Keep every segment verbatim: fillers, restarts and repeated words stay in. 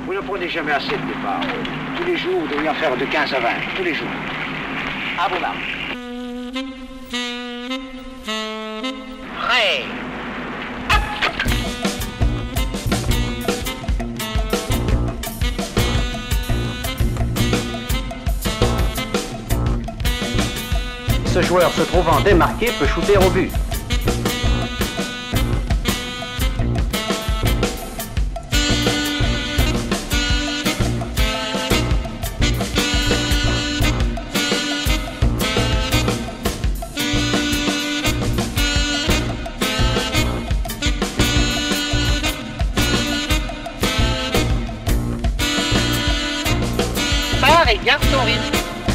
Vous ne prenez jamais assez de départ. Tous les jours, vous devriez en faire de quinze à vingt. Tous les jours. À vos marques. Prêt. Ce joueur se trouvant démarqué peut shooter au but. Pars et garde ton rythme.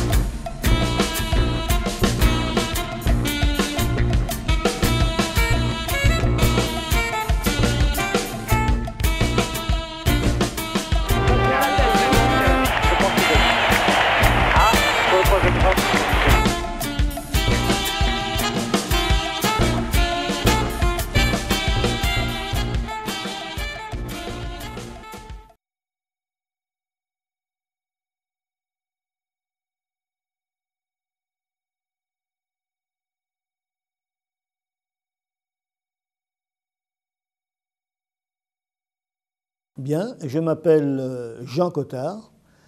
Bien, je m'appelle Jean Cottard.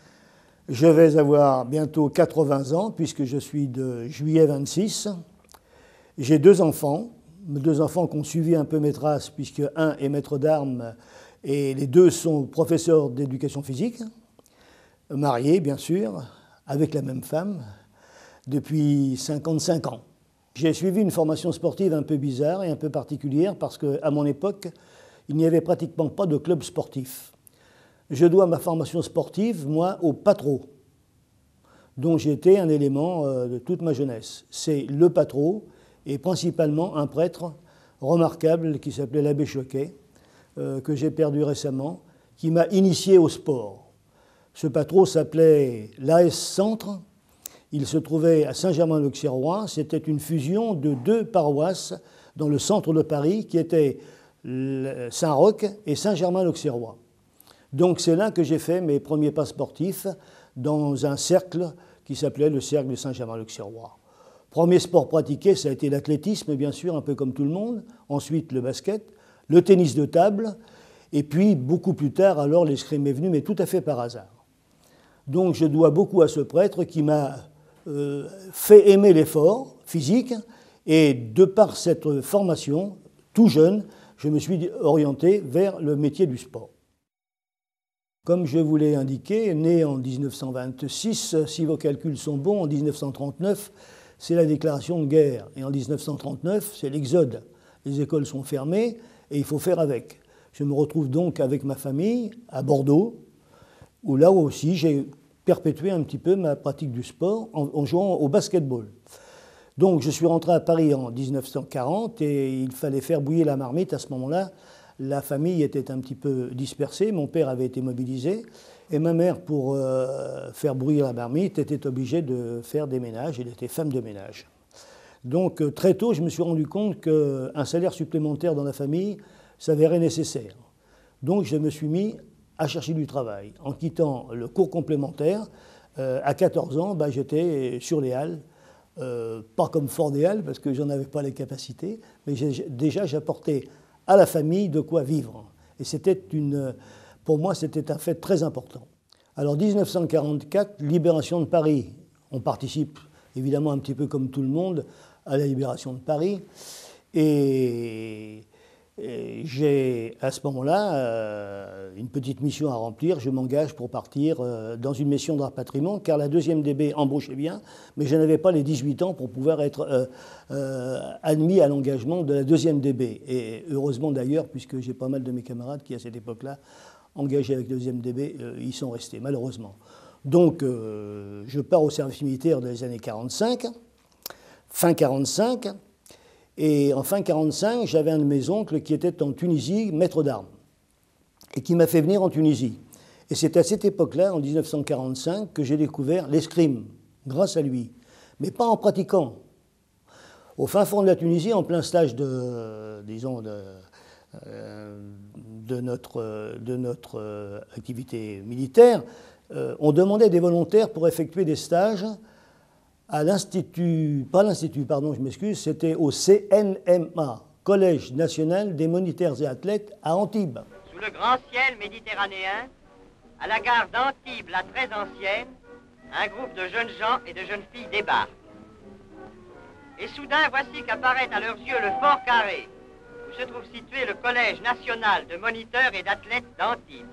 Je vais avoir bientôt quatre-vingts ans puisque je suis de juillet vingt-six. J'ai deux enfants, deux enfants qui ont suivi un peu mes traces puisque un est maître d'armes et les deux sont professeurs d'éducation physique, mariés bien sûr, avec la même femme, depuis cinquante-cinq ans. J'ai suivi une formation sportive un peu bizarre et un peu particulière parce qu'à mon époque, il n'y avait pratiquement pas de club sportif. Je dois ma formation sportive, moi, au Patro, dont j'ai été un élément de toute ma jeunesse. C'est le Patro et principalement un prêtre remarquable qui s'appelait l'abbé Choquet, euh, que j'ai perdu récemment, qui m'a initié au sport. Ce Patro s'appelait l'A S Centre. Il se trouvait à Saint-Germain-l'Auxerrois. C'était une fusion de deux paroisses dans le centre de Paris qui étaient Saint-Roch et Saint-Germain-l'Auxerrois. Donc c'est là que j'ai fait mes premiers pas sportifs dans un cercle qui s'appelait le cercle de Saint-Germain-l'Auxerrois. Premier sport pratiqué, ça a été l'athlétisme, bien sûr, un peu comme tout le monde. Ensuite, le basket, le tennis de table. Et puis, beaucoup plus tard, alors, l'escrime est venu, mais tout à fait par hasard. Donc je dois beaucoup à ce prêtre qui m'a euh, fait aimer l'effort physique. Et de par cette formation, tout jeune, je me suis orienté vers le métier du sport. Comme je vous l'ai indiqué, né en mille neuf cent vingt-six, si vos calculs sont bons, en mille neuf cent trente-neuf, c'est la déclaration de guerre. Et en mille neuf cent trente-neuf, c'est l'exode. Les écoles sont fermées et il faut faire avec. Je me retrouve donc avec ma famille à Bordeaux, où là aussi j'ai perpétué un petit peu ma pratique du sport en, en jouant au basketball. Donc je suis rentré à Paris en mille neuf cent quarante et il fallait faire bouillir la marmite. À ce moment-là, la famille était un petit peu dispersée, mon père avait été mobilisé et ma mère, pour euh, faire bouillir la marmite, était obligée de faire des ménages. Elle était femme de ménage. Donc euh, très tôt, je me suis rendu compte qu'un salaire supplémentaire dans la famille s'avérait nécessaire. Donc je me suis mis à chercher du travail. En quittant le cours complémentaire, euh, à quatorze ans, bah, j'étais sur les Halles. Euh, pas comme fort des Halles, parce que j'en avais pas les capacités, mais déjà j'apportais à la famille de quoi vivre. Et c'était une, pour moi, c'était un fait très important. Alors mille neuf cent quarante-quatre, libération de Paris. On participe évidemment un petit peu comme tout le monde à la libération de Paris. Et, et j'ai à ce moment-là euh, une petite mission à remplir. Je m'engage pour partir euh, dans une mission de rapatriement, car la deuxième D B embauchait bien, mais je n'avais pas les dix-huit ans pour pouvoir être euh, euh, admis à l'engagement de la deuxième D B. Et heureusement d'ailleurs, puisque j'ai pas mal de mes camarades qui à cette époque-là engagés avec la deuxième D B, euh, ils sont restés, malheureusement. Donc euh, je pars au service militaire dans les années quarante-cinq, fin quarante-cinq. Et en fin quarante-cinq, j'avais un de mes oncles qui était en Tunisie, maître d'armes, et qui m'a fait venir en Tunisie. Et c'est à cette époque-là, en mille neuf cent quarante-cinq, que j'ai découvert l'escrime, grâce à lui, mais pas en pratiquant. Au fin fond de la Tunisie, en plein stage de, disons, de, euh, de, notre, de notre euh, activité militaire, euh, on demandait des volontaires pour effectuer des stages à l'Institut, pas l'Institut, pardon, je m'excuse, c'était au C N M A, Collège national des moniteurs et athlètes à Antibes. Sous le grand ciel méditerranéen, à la gare d'Antibes, la très ancienne, un groupe de jeunes gens et de jeunes filles débarque. Et soudain, voici qu'apparaît à leurs yeux le fort carré, où se trouve situé le Collège national de moniteurs et d'athlètes d'Antibes.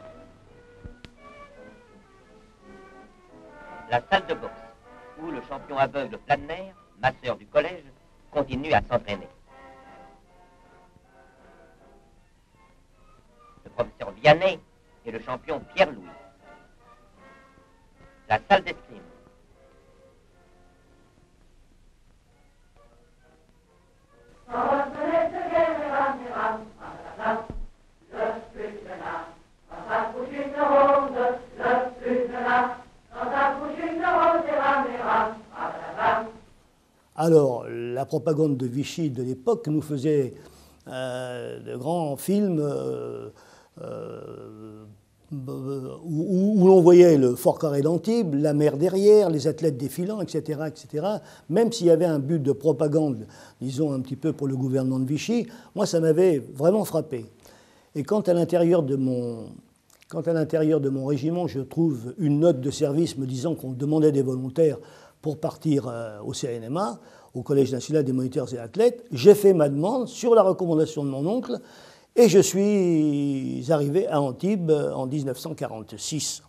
La salle de boxe, où le champion aveugle Planner, masseur du collège, continue à s'entraîner. Le professeur Vianney et le champion Pierre-Louis. La salle d'escrime. Alors, la propagande de Vichy de l'époque nous faisait euh, de grands films euh, euh, où, où l'on voyait le fort carré d'Antibes, la mer derrière, les athlètes défilant, et cetera, et cetera. Même s'il y avait un but de propagande, disons un petit peu pour le gouvernement de Vichy, moi ça m'avait vraiment frappé. Et quand à l'intérieur de mon, quand à l'intérieur de mon régiment, je trouve une note de service me disant qu'on demandait des volontaires pour partir euh, au C N M A, au Collège national des moniteurs et athlètes, j'ai fait ma demande sur la recommandation de mon oncle et je suis arrivé à Antibes en mille neuf cent quarante-six.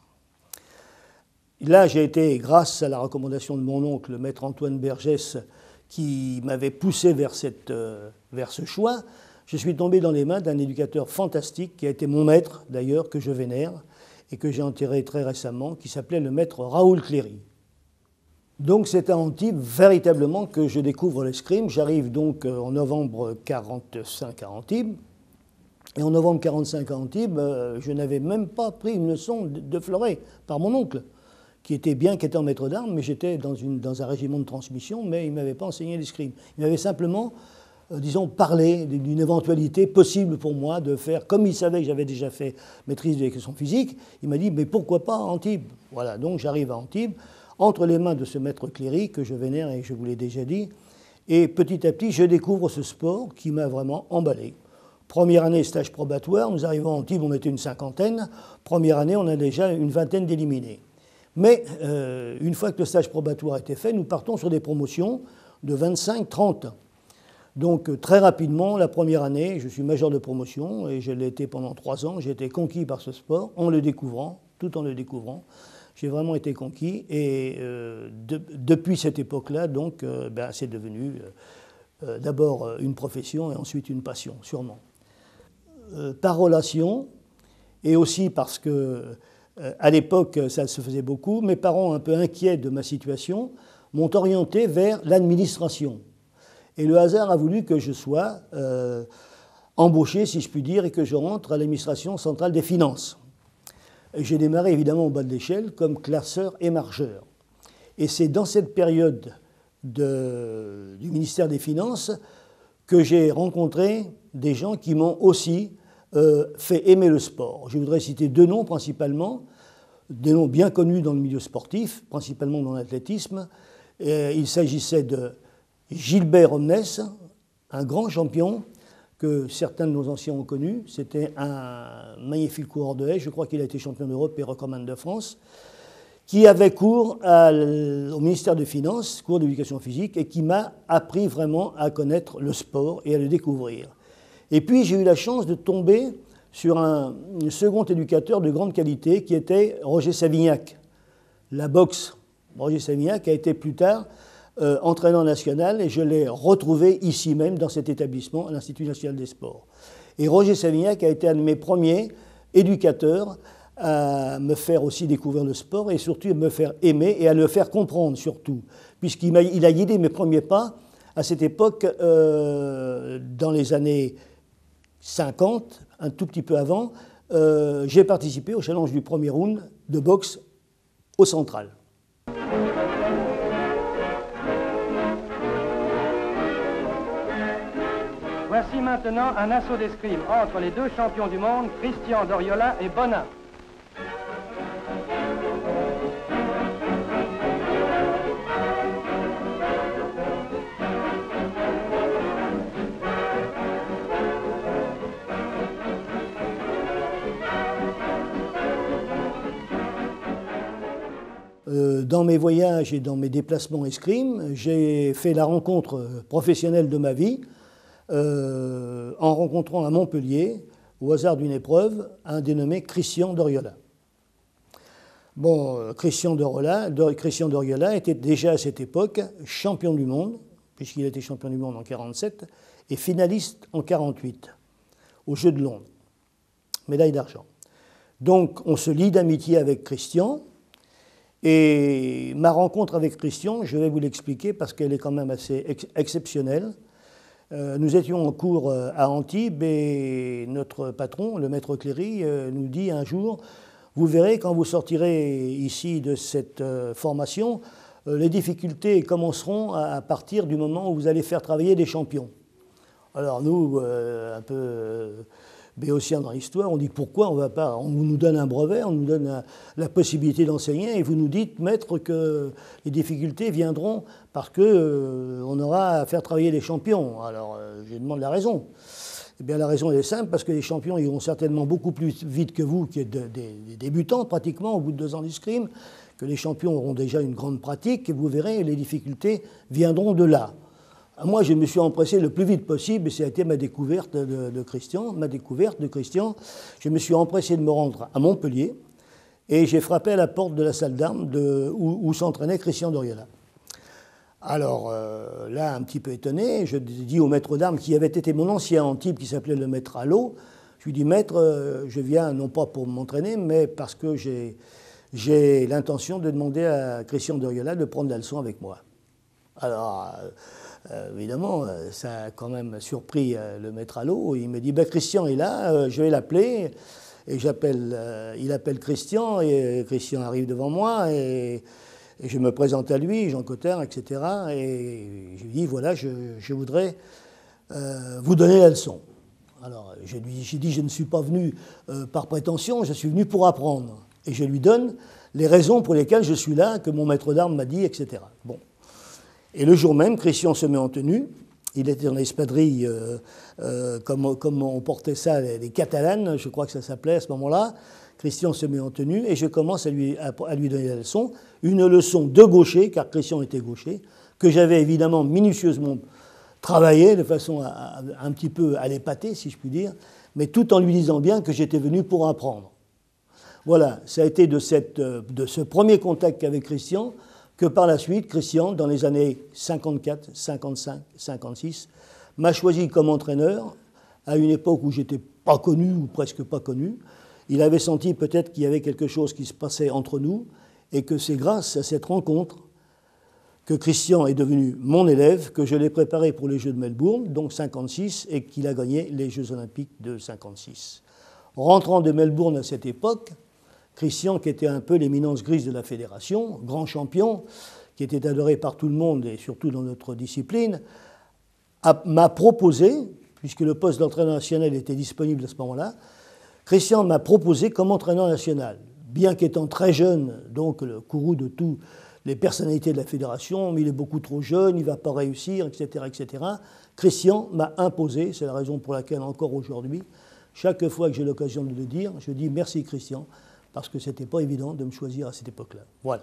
Là, j'ai été, grâce à la recommandation de mon oncle, le maître Antoine Bergès, qui m'avait poussé vers, cette, euh, vers ce choix, je suis tombé dans les mains d'un éducateur fantastique, qui a été mon maître d'ailleurs, que je vénère, et que j'ai enterré très récemment, qui s'appelait le maître Raoul Cléry. Donc c'est à Antibes véritablement que je découvre l'escrime. J'arrive donc en novembre quarante-cinq à Antibes. Et en novembre quarante-cinq à Antibes, je n'avais même pas pris une leçon de fleuret par mon oncle, qui était bien qu'étant maître d'armes, mais j'étais dans, une, dans un régiment de transmission, mais il ne m'avait pas enseigné l'escrime. Il m'avait simplement, euh, disons, parlé d'une éventualité possible pour moi de faire, comme il savait que j'avais déjà fait maîtrise de l'éducation physique, il m'a dit, mais pourquoi pas Antibes? Voilà, donc j'arrive à Antibes, entre les mains de ce maître Cléry, que je vénère et je vous l'ai déjà dit, et petit à petit, je découvre ce sport qui m'a vraiment emballé. Première année, stage probatoire, nous arrivons à Antibes, on était une cinquantaine. Première année, on a déjà une vingtaine d'éliminés. Mais euh, une fois que le stage probatoire était fait, nous partons sur des promotions de vingt-cinq trente. Donc très rapidement, la première année, je suis major de promotion et je l'ai été pendant trois ans. J'ai été conquis par ce sport en le découvrant, tout en le découvrant. J'ai vraiment été conquis et euh, de, depuis cette époque-là, donc, euh, ben, c'est devenu euh, d'abord une profession et ensuite une passion, sûrement. Euh, par relation, et aussi parce que euh, à l'époque, ça se faisait beaucoup, mes parents, un peu inquiets de ma situation, m'ont orienté vers l'administration. Et le hasard a voulu que je sois euh, embauché, si je puis dire, et que je rentre à l'administration centrale des finances. J'ai démarré évidemment au bas de l'échelle comme classeur et marcheur. Et c'est dans cette période de, du ministère des Finances que j'ai rencontré des gens qui m'ont aussi euh, fait aimer le sport. Je voudrais citer deux noms principalement, des noms bien connus dans le milieu sportif, principalement dans l'athlétisme. Il s'agissait de Gilbert Omnes, un grand champion que certains de nos anciens ont connu. C'était un magnifique coureur de haie, je crois qu'il a été champion d'Europe et recordman de France, qui avait cours à, au ministère des Finances, cours d'éducation physique, et qui m'a appris vraiment à connaître le sport et à le découvrir. Et puis j'ai eu la chance de tomber sur un, un second éducateur de grande qualité qui était Roger Savignac. La boxe, Roger Savignac a été plus tard Euh, entraîneur national, et je l'ai retrouvé ici même dans cet établissement, à l'Institut national des sports. Et Roger Savignac a été un de mes premiers éducateurs à me faire aussi découvrir le sport et surtout à me faire aimer et à le faire comprendre surtout, puisqu'il m'a, il a guidé mes premiers pas à cette époque, euh, dans les années cinquante, un tout petit peu avant, euh, j'ai participé au challenge du premier round de boxe au Central. Voici maintenant un assaut d'escrime entre les deux champions du monde, Christian Doriola et Bonin. Dans mes voyages et dans mes déplacements escrime, j'ai fait la rencontre professionnelle de ma vie euh, en rencontrant à Montpellier, au hasard d'une épreuve, un dénommé Christian Doriola. Bon, Christian Doriola, Christian Doriola était déjà à cette époque champion du monde, puisqu'il était champion du monde en quarante-sept, et finaliste en quarante-huit, aux Jeux de Londres, médaille d'argent. Donc on se lie d'amitié avec Christian. Et ma rencontre avec Christian, je vais vous l'expliquer parce qu'elle est quand même assez ex exceptionnelle. Euh, nous étions en cours à Antibes et notre patron, le maître Cléry, euh, nous dit un jour « Vous verrez, quand vous sortirez ici de cette euh, formation, euh, les difficultés commenceront à, à partir du moment où vous allez faire travailler des champions. » Alors nous, euh, un peu... Euh, béotiens dans l'histoire, on dit pourquoi on va pas, on nous donne un brevet, on nous donne la, la possibilité d'enseigner et vous nous dites, maître, que les difficultés viendront parce qu'on euh, aura à faire travailler les champions. Alors euh, je demande la raison. Eh bien la raison est simple, parce que les champions iront certainement beaucoup plus vite que vous, qui êtes de, des, des débutants pratiquement au bout de deux ans d'escrime, que les champions auront déjà une grande pratique et vous verrez, les difficultés viendront de là. Moi, je me suis empressé le plus vite possible, et ça a été ma découverte de, de Christian, ma découverte de Christian. Je me suis empressé de me rendre à Montpellier, et j'ai frappé à la porte de la salle d'armes où, où s'entraînait Christian Doriola. Alors euh, là, un petit peu étonné, je dis au maître d'armes, qui avait été mon ancien Antibes, qui s'appelait le maître Allot, je lui dis, maître, euh, je viens non pas pour m'entraîner, mais parce que j'ai j'ai l'intention de demander à Christian Doriola de prendre la leçon avec moi. Alors... Euh, Euh, évidemment, ça a quand même surpris euh, le maître Allot. Il me dit bah, « Christian est là, euh, je vais l'appeler ». Et j'appelle, euh, il appelle Christian, et Christian arrive devant moi, et, et je me présente à lui, Jean Cottard, et cetera. Et je lui dis « Voilà, je, je voudrais euh, vous donner la leçon ». Alors, j'ai dit « Je ne suis pas venu euh, par prétention, je suis venu pour apprendre ». Et je lui donne les raisons pour lesquelles je suis là, que mon maître d'armes m'a dit, et cetera. Bon. Et le jour même, Christian se met en tenue. Il était dans l'espadrille, euh, euh, comme, comme on portait ça, les, les catalanes, je crois que ça s'appelait à ce moment-là. Christian se met en tenue et je commence à lui, à, à lui donner la leçon. Une leçon de gaucher, car Christian était gaucher, que j'avais évidemment minutieusement travaillé de façon à, à, un petit peu à l'épater, si je puis dire, mais tout en lui disant bien que j'étais venu pour apprendre. Voilà, ça a été de, cette, de ce premier contact avec Christian que par la suite, Christian, dans les années cinquante-quatre, cinquante-cinq, cinquante-six, m'a choisi comme entraîneur à une époque où j'étais pas connu ou presque pas connu. Il avait senti peut-être qu'il y avait quelque chose qui se passait entre nous et que c'est grâce à cette rencontre que Christian est devenu mon élève, que je l'ai préparé pour les Jeux de Melbourne, donc cinquante-six, et qu'il a gagné les Jeux olympiques de cinquante-six. Rentrant de Melbourne à cette époque, Christian, qui était un peu l'éminence grise de la fédération, grand champion, qui était adoré par tout le monde et surtout dans notre discipline, m'a proposé, puisque le poste d'entraîneur national était disponible à ce moment-là, Christian m'a proposé comme entraîneur national. Bien qu'étant très jeune, donc le courroux de toutes les personnalités de la fédération, mais il est beaucoup trop jeune, il ne va pas réussir, et cetera, et cetera. Christian m'a imposé, c'est la raison pour laquelle encore aujourd'hui, chaque fois que j'ai l'occasion de le dire, je dis merci Christian, parce que ce n'était pas évident de me choisir à cette époque-là. Voilà.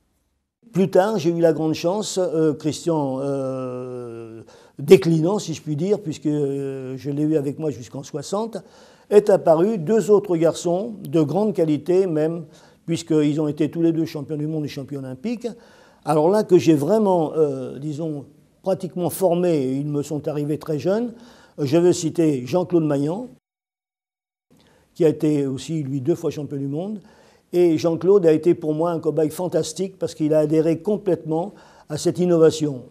Plus tard, j'ai eu la grande chance, euh, Christian euh, déclinant, si je puis dire, puisque euh, je l'ai eu avec moi jusqu'en soixante, est apparu deux autres garçons de grande qualité même, puisqu'ils ont été tous les deux champions du monde et champions olympiques. Alors là, que j'ai vraiment, euh, disons, pratiquement formé, ils me sont arrivés très jeunes, je veux citer Jean-Claude Maillan, qui a été aussi, lui, deux fois champion du monde. Et Jean-Claude a été pour moi un cobaye fantastique parce qu'il a adhéré complètement à cette innovation.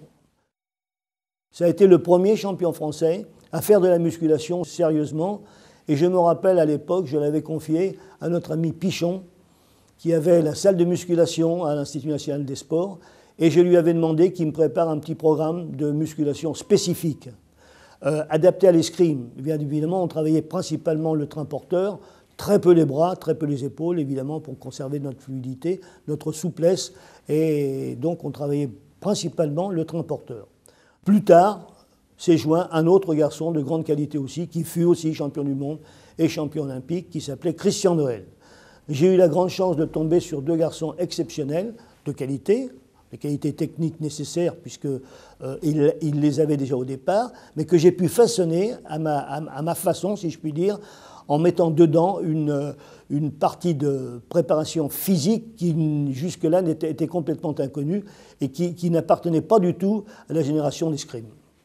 Ça a été le premier champion français à faire de la musculation sérieusement. Et je me rappelle à l'époque, je l'avais confié à notre ami Pichon, qui avait la salle de musculation à l'Institut national des sports. Et je lui avais demandé qu'il me prépare un petit programme de musculation spécifique. Euh, adapté à l'escrime, bien évidemment, on travaillait principalement le train porteur, très peu les bras, très peu les épaules, évidemment, pour conserver notre fluidité, notre souplesse, et donc on travaillait principalement le train porteur. Plus tard, s'est joint un autre garçon de grande qualité aussi, qui fut aussi champion du monde et champion olympique, qui s'appelait Christian Noël. J'ai eu la grande chance de tomber sur deux garçons exceptionnels, de qualité, les qualités techniques nécessaires, puisqu'il euh, il, il les avait déjà au départ, mais que j'ai pu façonner à ma, à, à ma façon, si je puis dire, en mettant dedans une, une partie de préparation physique qui jusque-là était, était complètement inconnue et qui, qui n'appartenait pas du tout à la génération d'escrime.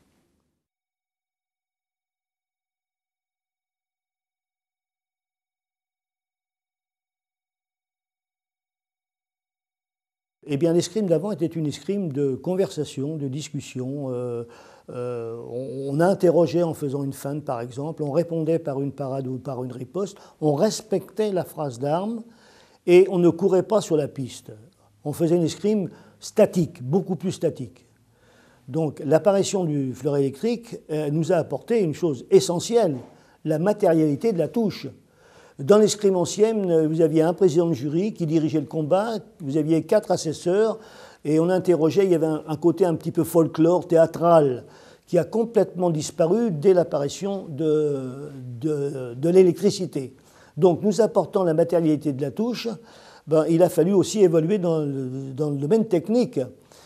Eh bien, l'escrime d'avant était une escrime de conversation, de discussion. Euh, euh, on, on interrogeait en faisant une feinte, par exemple, on répondait par une parade ou par une riposte, on respectait la phrase d'armes et on ne courait pas sur la piste. On faisait une escrime statique, beaucoup plus statique. Donc, l'apparition du fleuret électrique euh, nous a apporté une chose essentielle, la matérialité de la touche. Dans l'escrime ancienne, vous aviez un président de jury qui dirigeait le combat, vous aviez quatre assesseurs, et on interrogeait, il y avait un, un côté un petit peu folklore, théâtral, qui a complètement disparu dès l'apparition de, de, de l'électricité. Donc, nous apportant la matérialité de la touche, ben, il a fallu aussi évoluer dans le, dans le domaine technique.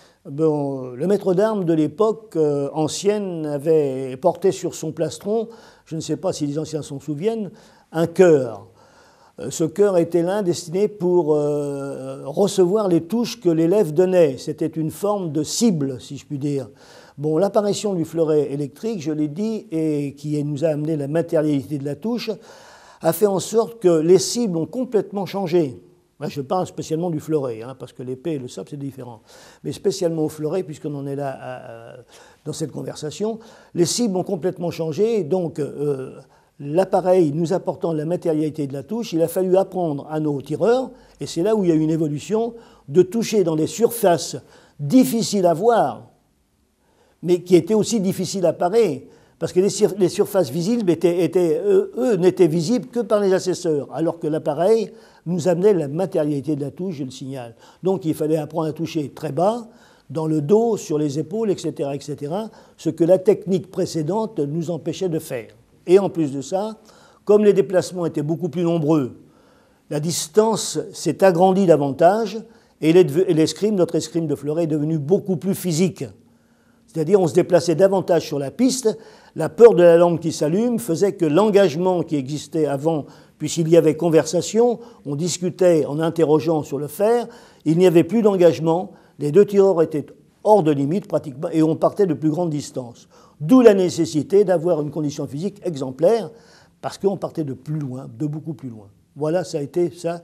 Bon, le maître d'armes de l'époque euh, ancienne avait porté sur son plastron, je ne sais pas si les anciens s'en souviennent, un cœur. Ce cœur était là destiné pour euh, recevoir les touches que l'élève donnait. C'était une forme de cible, si je puis dire. Bon, l'apparition du fleuret électrique, je l'ai dit, et qui nous a amené la matérialité de la touche, a fait en sorte que les cibles ont complètement changé. Moi, je parle spécialement du fleuret, hein, parce que l'épée et le sabre, c'est différent. Mais spécialement au fleuret, puisqu'on en est là à, à, dans cette conversation, les cibles ont complètement changé, donc euh, l'appareil nous apportant la matérialité de la touche, il a fallu apprendre à nos tireurs, et c'est là où il y a eu une évolution, de toucher dans des surfaces difficiles à voir, mais qui étaient aussi difficiles à parer, parce que les, sur, les surfaces visibles, étaient, étaient, eux, eux n'étaient visibles que par les assesseurs, alors que l'appareil nous amenait la matérialité de la touche, je le signale. Donc il fallait apprendre à toucher très bas, dans le dos, sur les épaules, et cetera, et cetera, ce que la technique précédente nous empêchait de faire. Et en plus de ça, comme les déplacements étaient beaucoup plus nombreux, la distance s'est agrandie davantage et l'escrime, notre escrime de fleuret, est devenue beaucoup plus physique. C'est-à-dire on se déplaçait davantage sur la piste, la peur de la lampe qui s'allume faisait que l'engagement qui existait avant, puisqu'il y avait conversation, on discutait en interrogeant sur le fer, il n'y avait plus d'engagement, les deux tireurs étaient hors de limite pratiquement et on partait de plus grande distance. D'où la nécessité d'avoir une condition physique exemplaire, parce qu'on partait de plus loin, de beaucoup plus loin. Voilà, ça a été ça,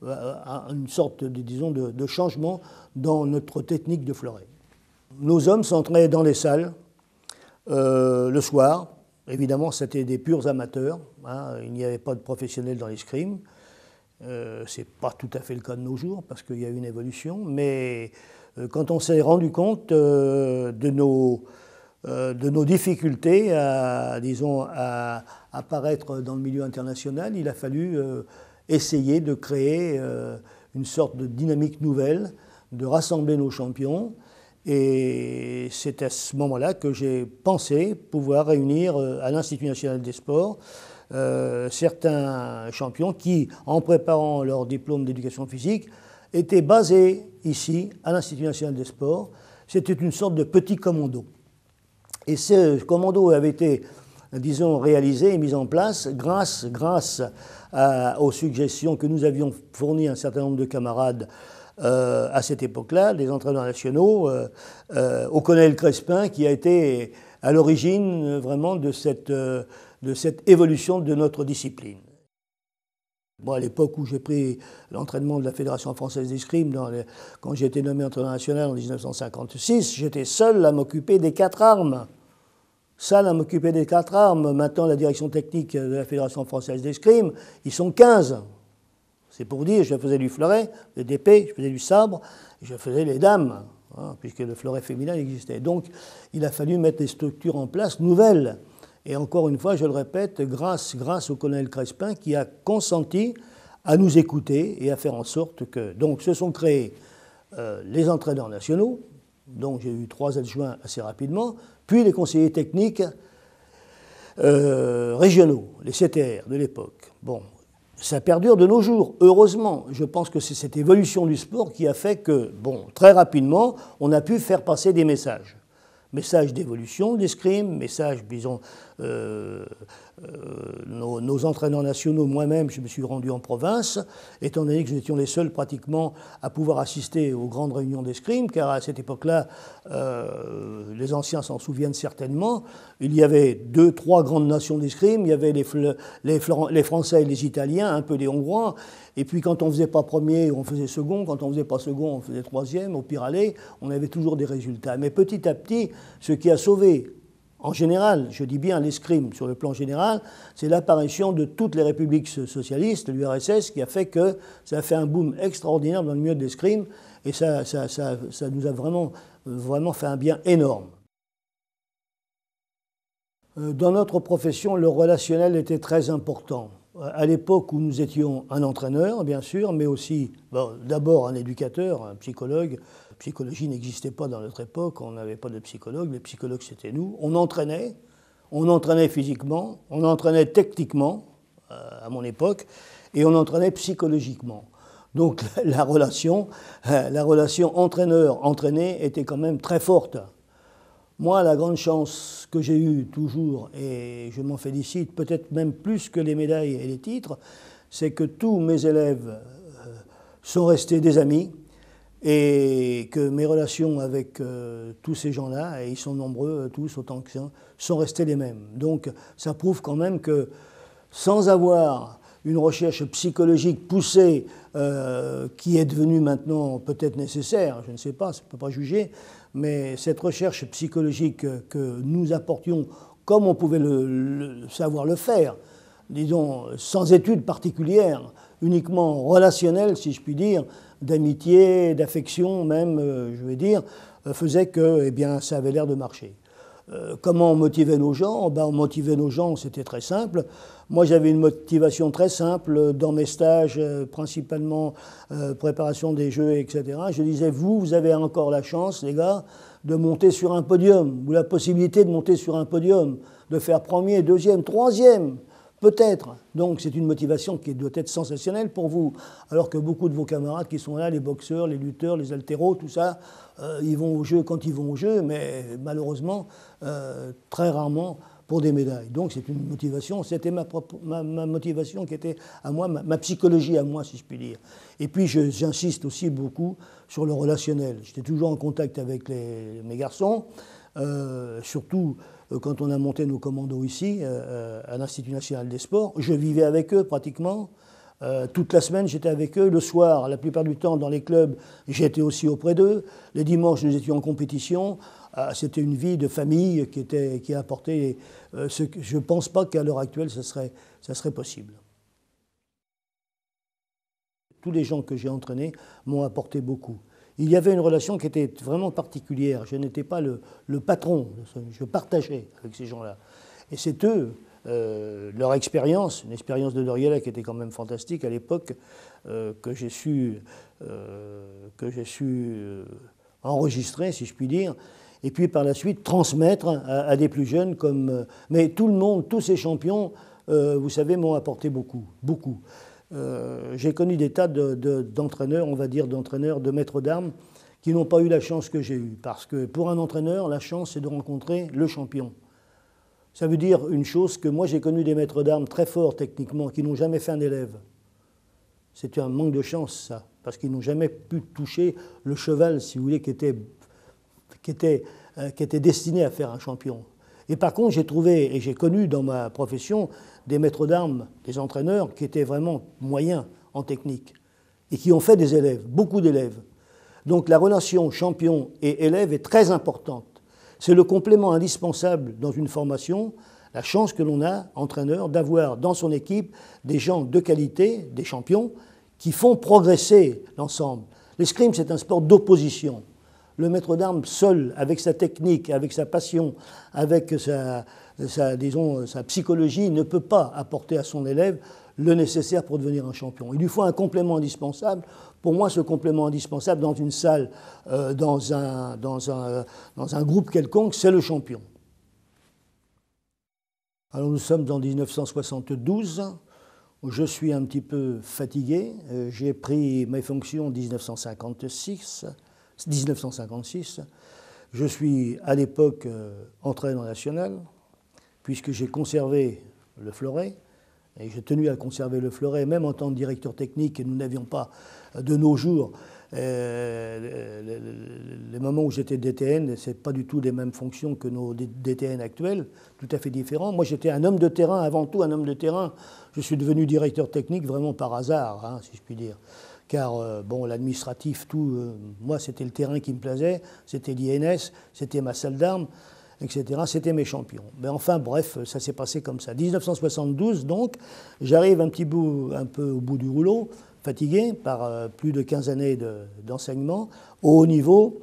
une sorte de, disons, de, de changement dans notre technique de fleuret. Nos hommes s'entraînaient dans les salles euh, le soir. Évidemment, c'était des purs amateurs. Hein, il n'y avait pas de professionnels dans l'escrime. Euh, Ce n'est pas tout à fait le cas de nos jours, parce qu'il y a eu une évolution. Mais euh, quand on s'est rendu compte euh, de nos... de nos difficultés à, disons, à apparaître dans le milieu international, il a fallu euh, essayer de créer euh, une sorte de dynamique nouvelle, de rassembler nos champions. Et c'est à ce moment-là que j'ai pensé pouvoir réunir euh, à l'Institut national des sports euh, certains champions qui, en préparant leur diplôme d'éducation physique, étaient basés ici, à l'Institut national des sports. C'était une sorte de petit commando. Et ce commando avait été, disons, réalisé et mis en place grâce, grâce à, aux suggestions que nous avions fournies à un certain nombre de camarades euh, à cette époque-là, des entraîneurs nationaux, euh, euh, au colonel Crespin, qui a été à l'origine vraiment de cette, euh, de cette évolution de notre discipline. Bon, à l'époque où j'ai pris l'entraînement de la Fédération française d'escrime, quand j'ai été nommé entraîneur national en dix-neuf cent cinquante-six, j'étais seul à m'occuper des quatre armes. Seul à m'occuper des quatre armes. Maintenant, la direction technique de la Fédération française d'escrime, ils sont quinze. C'est pour dire, je faisais du fleuret, de l'épée, je faisais du sabre, et je faisais les dames, hein, puisque le fleuret féminin existait. Donc, il a fallu mettre des structures en place nouvelles. Et encore une fois, je le répète, grâce, grâce au colonel Crespin qui a consenti à nous écouter et à faire en sorte que... Donc se sont créés euh, les entraîneurs nationaux, donc j'ai eu trois adjoints assez rapidement, puis les conseillers techniques euh, régionaux, les C T R de l'époque. Bon, ça perdure de nos jours, heureusement. Je pense que c'est cette évolution du sport qui a fait que, bon, très rapidement, on a pu faire passer des messages. Messages d'évolution d'escrime, messages, disons, euh, euh, nos, nos entraîneurs nationaux, moi-même, je me suis rendu en province, étant donné que nous étions les seuls pratiquement à pouvoir assister aux grandes réunions d'escrime, car à cette époque-là, euh, les anciens s'en souviennent certainement, il y avait deux, trois grandes nations d'escrime, il y avait les, les, les Français et les Italiens, un peu les Hongrois, et puis quand on ne faisait pas premier, on faisait second, quand on ne faisait pas second, on faisait troisième, au pire aller, on avait toujours des résultats. Mais petit à petit, ce qui a sauvé, en général, je dis bien l'escrime sur le plan général, c'est l'apparition de toutes les républiques socialistes, l'U R S S, qui a fait que ça a fait un boom extraordinaire dans le milieu de l'escrime, et ça, ça, ça, ça nous a vraiment, vraiment fait un bien énorme. Dans notre profession, le relationnel était très important. À l'époque où nous étions un entraîneur, bien sûr, mais aussi bon, d'abord un éducateur, un psychologue. La psychologie n'existait pas dans notre époque, on n'avait pas de psychologue, les psychologues c'était nous. On entraînait, on entraînait physiquement, on entraînait techniquement, euh, à mon époque, et on entraînait psychologiquement. Donc la relation, la relation entraîneur-entraîné était quand même très forte. Moi, la grande chance que j'ai eue toujours, et je m'en félicite peut-être même plus que les médailles et les titres, c'est que tous mes élèves sont restés des amis et que mes relations avec euh, tous ces gens-là, et ils sont nombreux tous autant que ça, sont restés les mêmes. Donc ça prouve quand même que sans avoir une recherche psychologique poussée euh, qui est devenue maintenant peut-être nécessaire, je ne sais pas, je ne peux pas juger, mais cette recherche psychologique que nous apportions comme on pouvait le, le, savoir le faire, disons sans études particulières, uniquement relationnelles si je puis dire, d'amitié, d'affection même, euh, je vais dire, euh, faisait que eh bien, ça avait l'air de marcher. Euh, comment on motivait nos gens? Ben, on motivait nos gens, c'était très simple. Moi, j'avais une motivation très simple dans mes stages, euh, principalement euh, préparation des jeux, et cetera. Je disais, vous, vous avez encore la chance, les gars, de monter sur un podium, ou la possibilité de monter sur un podium, de faire premier, deuxième, troisième, peut-être. Donc, c'est une motivation qui doit être sensationnelle pour vous. Alors que beaucoup de vos camarades qui sont là, les boxeurs, les lutteurs, les haltéros, tout ça, euh, ils vont au jeu quand ils vont au jeu, mais malheureusement, euh, très rarement pour des médailles. Donc c'est une motivation, c'était ma, ma, ma motivation qui était à moi, ma, ma psychologie à moi, si je puis dire. Et puis j'insiste aussi beaucoup sur le relationnel. J'étais toujours en contact avec les, mes garçons, euh, surtout euh, quand on a monté nos commandos ici, euh, à l'Institut national des sports. Je vivais avec eux pratiquement. Euh, toute la semaine, j'étais avec eux. Le soir, la plupart du temps, dans les clubs, j'étais aussi auprès d'eux. Les dimanches, nous étions en compétition. Euh, c'était une vie de famille qui, était, qui a apporté euh, ce que je ne pense pas qu'à l'heure actuelle, ça serait, ça serait possible. Tous les gens que j'ai entraînés m'ont apporté beaucoup. Il y avait une relation qui était vraiment particulière. Je n'étais pas le, le patron, je partageais avec ces gens-là. Et c'est eux, euh, leur expérience, une expérience de Doriela qui était quand même fantastique à l'époque, euh, que j'ai su, euh, que j'ai su euh, enregistrer, si je puis dire, et puis par la suite transmettre à, à des plus jeunes comme... Euh, mais tout le monde, tous ces champions, euh, vous savez, m'ont apporté beaucoup, beaucoup. Euh, j'ai connu des tas de, de, d'entraîneurs, on va dire d'entraîneurs, de maîtres d'armes, qui n'ont pas eu la chance que j'ai eue. Parce que pour un entraîneur, la chance, c'est de rencontrer le champion. Ça veut dire une chose que moi, j'ai connu des maîtres d'armes très forts techniquement, qui n'ont jamais fait un élève. C'est un manque de chance, ça, parce qu'ils n'ont jamais pu toucher le cheval, si vous voulez, qui était, qui était, euh, qui était destiné à faire un champion. Et par contre, j'ai trouvé, et j'ai connu dans ma profession, des maîtres d'armes, des entraîneurs qui étaient vraiment moyens en technique et qui ont fait des élèves, beaucoup d'élèves. Donc la relation champion et élève est très importante. C'est le complément indispensable dans une formation, la chance que l'on a, entraîneur, d'avoir dans son équipe des gens de qualité, des champions, qui font progresser l'ensemble. L'escrime, c'est un sport d'opposition. Le maître d'armes seul, avec sa technique, avec sa passion, avec sa, sa, disons, sa psychologie, ne peut pas apporter à son élève le nécessaire pour devenir un champion. Il lui faut un complément indispensable. Pour moi, ce complément indispensable dans une salle, euh, dans, un, dans, un, dans un groupe quelconque, c'est le champion. Alors nous sommes en mille neuf cent soixante-douze, où je suis un petit peu fatigué. Euh, j'ai pris mes fonctions en mille neuf cent cinquante-six. mille neuf cent cinquante-six. Je suis à l'époque euh, entraîneur national, puisque j'ai conservé le fleuret, et j'ai tenu à conserver le fleuret, même en tant que directeur technique, et nous n'avions pas de nos jours. Euh, les, les, les moments où j'étais D T N, ce n'est pas du tout les mêmes fonctions que nos D T N actuels, tout à fait différents. Moi, j'étais un homme de terrain, avant tout un homme de terrain. Je suis devenu directeur technique vraiment par hasard, hein, si je puis dire. Car, euh, bon, l'administratif, tout, euh, moi, c'était le terrain qui me plaisait, c'était l'I N S, c'était ma salle d'armes, et cetera. C'était mes champions. Mais enfin, bref, ça s'est passé comme ça. mille neuf cent soixante-douze, donc, j'arrive un petit bout, un peu au bout du rouleau, fatigué par euh, plus de quinze années d'enseignement, au haut niveau,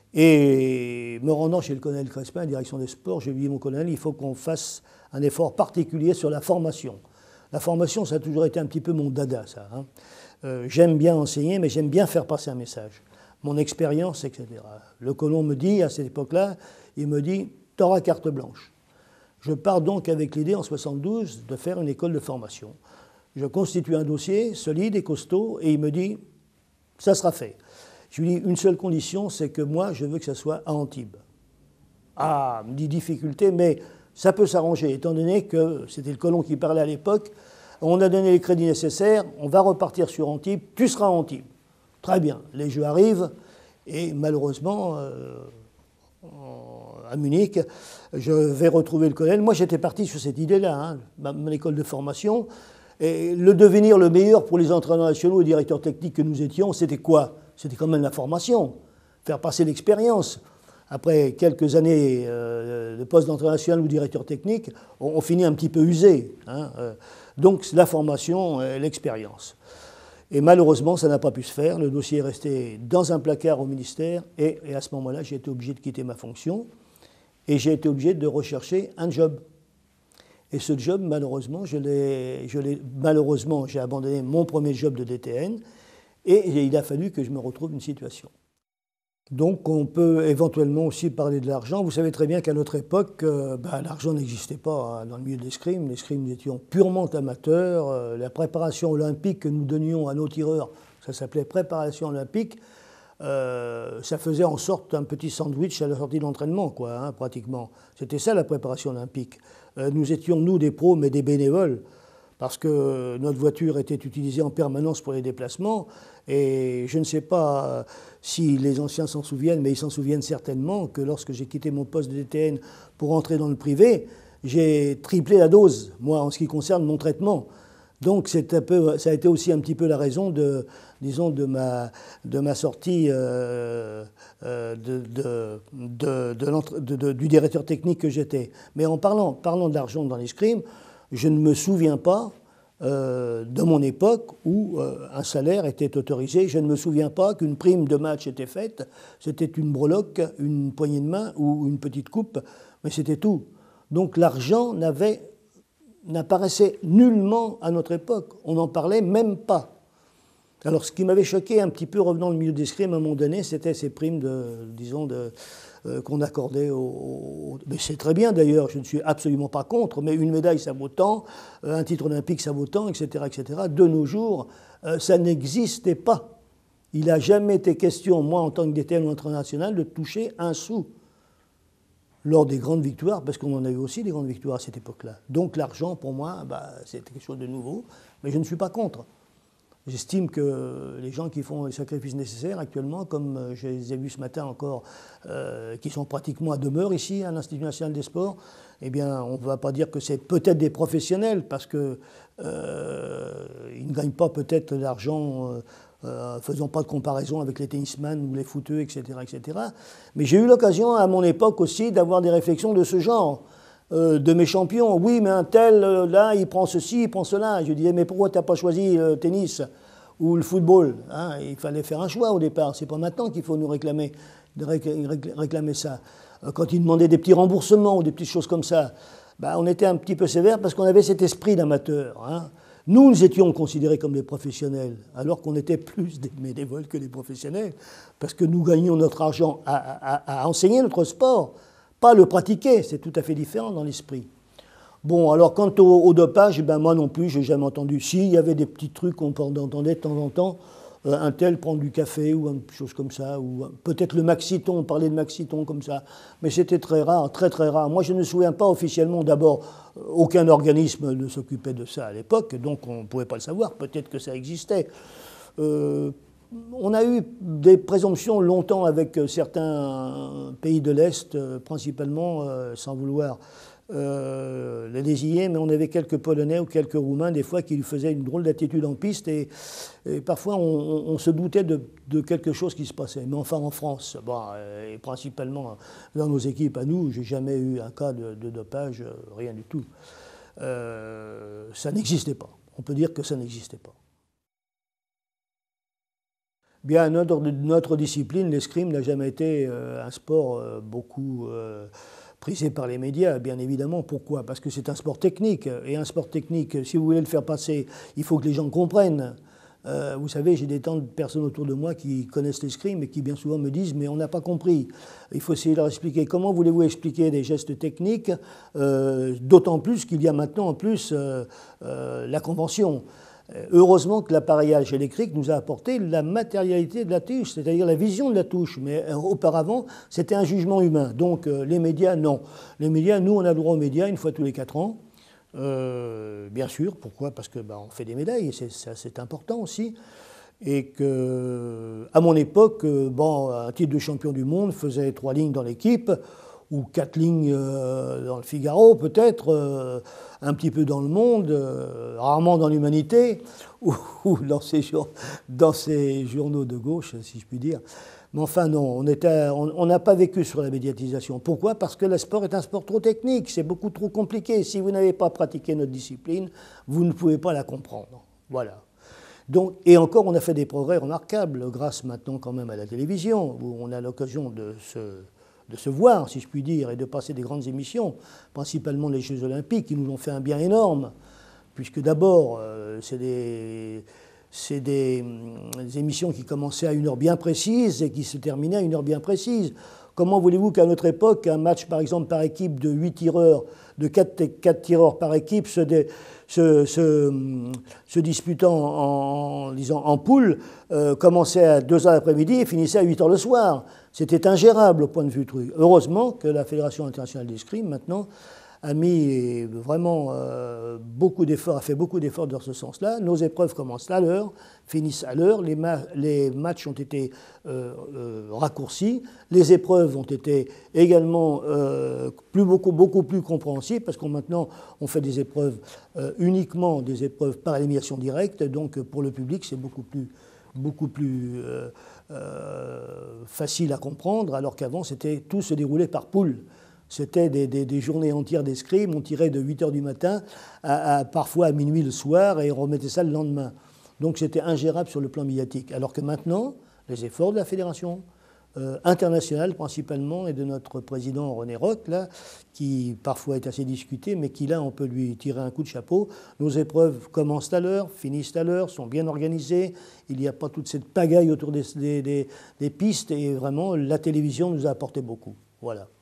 et me rendant chez le colonel Crespin, direction des sports, j'ai dit, mon colonel, il faut qu'on fasse un effort particulier sur la formation. La formation, ça a toujours été un petit peu mon dada, ça, hein. Euh, j'aime bien enseigner, mais j'aime bien faire passer un message. Mon expérience, et cetera. Le colon me dit, à cette époque-là, il me dit, t'auras carte blanche. Je pars donc avec l'idée, en soixante-douze, de faire une école de formation. Je constitue un dossier solide et costaud, et il me dit, ça sera fait. Je lui dis, une seule condition, c'est que moi, je veux que ça soit à Antibes. Ah, me dit difficulté, mais ça peut s'arranger, étant donné que c'était le colon qui parlait à l'époque. On a donné les crédits nécessaires, on va repartir sur Antibes, tu seras à Antibes. Très bien, les Jeux arrivent, et malheureusement, euh, à Munich, je vais retrouver le colonel. Moi, j'étais parti sur cette idée-là, hein, mon école de formation, et le devenir le meilleur pour les entraîneurs nationaux et directeurs techniques que nous étions, c'était quoi? C'était quand même la formation, faire passer l'expérience. Après quelques années euh, de poste d'entraîneur national ou directeur technique, on, on finit un petit peu usé, hein, euh, donc la formation et l'expérience. Et malheureusement, ça n'a pas pu se faire. Le dossier est resté dans un placard au ministère et, et à ce moment-là, j'ai été obligé de quitter ma fonction et j'ai été obligé de rechercher un job. Et ce job, malheureusement, je l'ai, je l'ai, malheureusement, j'ai abandonné mon premier job de D T N et il a fallu que je me retrouve une situation. Donc on peut éventuellement aussi parler de l'argent. Vous savez très bien qu'à notre époque, euh, bah, l'argent n'existait pas hein, dans le milieu de l'escrime. L'escrime, nous étions purement amateurs. Euh, la préparation olympique que nous donnions à nos tireurs, ça s'appelait préparation olympique, euh, ça faisait en sorte un petit sandwich à la sortie de l'entraînement, quoi, hein, pratiquement. C'était ça la préparation olympique. Euh, nous étions, nous, des pros, mais des bénévoles, parce que notre voiture était utilisée en permanence pour les déplacements. Et je ne sais pas si les anciens s'en souviennent, mais ils s'en souviennent certainement que lorsque j'ai quitté mon poste de D T N pour entrer dans le privé, j'ai triplé la dose, moi, en ce qui concerne mon traitement. Donc c'est un peu, ça a été aussi un petit peu la raison de, disons, de ma, de ma sortie euh, euh, de, de, de, de, de, de, du directeur technique que j'étais. Mais en parlant, parlant de l'argent dans l'escrime, je ne me souviens pas euh, de mon époque où euh, un salaire était autorisé. Je ne me souviens pas qu'une prime de match était faite. C'était une breloque, une poignée de main ou une petite coupe, mais c'était tout. Donc l'argent n'avait, n'apparaissait nullement à notre époque. On n'en parlait même pas. Alors ce qui m'avait choqué un petit peu revenant dans le milieu d'escrime à un moment donné, c'était ces primes de, disons, de... qu'on accordait au... Mais c'est très bien d'ailleurs, je ne suis absolument pas contre, mais une médaille ça vaut tant, un titre olympique ça vaut tant, et cetera, et cetera. De nos jours, ça n'existait pas. Il n'a jamais été question, moi en tant que D T N ou entraîneur national, de toucher un sou lors des grandes victoires, parce qu'on en a eu aussi des grandes victoires à cette époque-là. Donc l'argent, pour moi, bah, c'était quelque chose de nouveau, mais je ne suis pas contre. J'estime que les gens qui font les sacrifices nécessaires actuellement, comme je les ai vus ce matin encore, euh, qui sont pratiquement à demeure ici à l'Institut national des sports, eh bien, on ne va pas dire que c'est peut-être des professionnels, parce qu'ils euh, ne gagnent pas peut-être l'argent, euh, euh, faisant pas de comparaison avec les tennisman ou les footeux, et cetera, et cetera. Mais j'ai eu l'occasion à mon époque aussi d'avoir des réflexions de ce genre. Euh, de mes champions, oui, mais un tel, euh, là, il prend ceci, il prend cela. Je disais, mais pourquoi tu n'as pas choisi le tennis ou le football, hein? Il fallait faire un choix au départ, c'est pas maintenant qu'il faut nous réclamer réclamaient ça. Quand ils demandaient des petits remboursements ou des petites choses comme ça, ben, on était un petit peu sévère parce qu'on avait cet esprit d'amateur. Hein. Nous, nous étions considérés comme des professionnels, alors qu'on était plus des bénévoles que des professionnels, parce que nous gagnions notre argent à, à, à enseigner notre sport, pas le pratiquer. C'est tout à fait différent dans l'esprit. Bon, alors quant au, au dopage, ben moi non plus, je n'ai jamais entendu. Si, il y avait des petits trucs qu'on entendait de temps en temps, euh, un tel prendre du café ou une chose comme ça, ou euh, peut-être le Maxiton, on parlait de Maxiton comme ça, mais c'était très rare, très très rare. Moi, je ne me souviens pas officiellement, d'abord, euh, aucun organisme ne s'occupait de ça à l'époque, donc on ne pouvait pas le savoir, peut-être que ça existait. Euh, on a eu des présomptions longtemps avec certains pays de l'Est, euh, principalement, euh, sans vouloir Euh, les désigner, mais on avait quelques Polonais ou quelques Roumains, des fois, qui faisaient une drôle d'attitude en piste, et, et parfois on, on se doutait de, de quelque chose qui se passait. Mais enfin, en France, bon, et principalement dans nos équipes à nous, j'ai jamais eu un cas de, de dopage, rien du tout. Euh, ça n'existait pas. On peut dire que ça n'existait pas. Bien, notre, notre discipline, l'escrime, n'a jamais été euh, un sport euh, beaucoup euh, prisé par les médias, bien évidemment. Pourquoi? Parce que c'est un sport technique. Et un sport technique, si vous voulez le faire passer, il faut que les gens comprennent. Euh, vous savez, j'ai des tas de personnes autour de moi qui connaissent l'escrime et qui bien souvent me disent « mais on n'a pas compris ». Il faut essayer de leur expliquer. Comment voulez-vous expliquer des gestes techniques, euh, d'autant plus qu'il y a maintenant en plus euh, euh, la convention. Heureusement que l'appareillage électrique nous a apporté la matérialité de la touche, c'est-à-dire la vision de la touche. Mais auparavant, c'était un jugement humain. Donc euh, les médias, non. Les médias, nous, on a le droit aux médias une fois tous les quatre ans. Euh, bien sûr, pourquoi? Parce que bah, on fait des médailles, et c'est, c'est important aussi. Et que, à mon époque, bon, un titre de champion du monde faisait trois lignes dans l'équipe, ou quatre lignes euh, dans le Figaro, peut-être, euh, un petit peu dans Le Monde, euh, rarement dans l'Humanité, ou, ou dans, ces jour, dans ces journaux de gauche, si je puis dire. Mais enfin, non, on n'a pas vécu sur la médiatisation. Pourquoi? Parce que le sport est un sport trop technique, c'est beaucoup trop compliqué. Si vous n'avez pas pratiqué notre discipline, vous ne pouvez pas la comprendre. Voilà. Donc, et encore, on a fait des progrès remarquables, grâce maintenant quand même à la télévision, où on a l'occasion de se... de se voir, si je puis dire, et de passer des grandes émissions, principalement les Jeux Olympiques, qui nous ont fait un bien énorme, puisque d'abord, euh, c'est des, c'est des, des émissions qui commençaient à une heure bien précise et qui se terminaient à une heure bien précise. Comment voulez-vous qu'à notre époque, un match, par exemple, par équipe de huit tireurs, de quatre tireurs par équipe, se, dé, se, se, se disputant en, en, disons, en poule, euh, commençait à deux heures l'après-midi et finissait à huit heures le soir. C'était ingérable au point de vue truc. Heureusement que la Fédération internationale d'escrime, maintenant, a mis vraiment euh, beaucoup d'efforts, a fait beaucoup d'efforts dans ce sens-là. Nos épreuves commencent à l'heure, finissent à l'heure, les, ma les matchs ont été euh, euh, raccourcis, les épreuves ont été également euh, plus, beaucoup, beaucoup plus compréhensibles, parce qu'on maintenant on fait des épreuves euh, uniquement des épreuves par élimination directe, donc pour le public c'est beaucoup plus, beaucoup plus euh, euh, facile à comprendre, alors qu'avant c'était tout se déroulait par poule. C'était des, des, des journées entières d'escrime, on tirait de huit heures du matin à, à parfois à minuit le soir et on remettait ça le lendemain. Donc c'était ingérable sur le plan médiatique. Alors que maintenant, les efforts de la fédération euh, internationale principalement et de notre président René Roch, là, qui parfois est assez discuté, mais qui là on peut lui tirer un coup de chapeau. Nos épreuves commencent à l'heure, finissent à l'heure, sont bien organisées. Il n'y a pas toute cette pagaille autour des, des, des, des pistes et vraiment la télévision nous a apporté beaucoup. Voilà.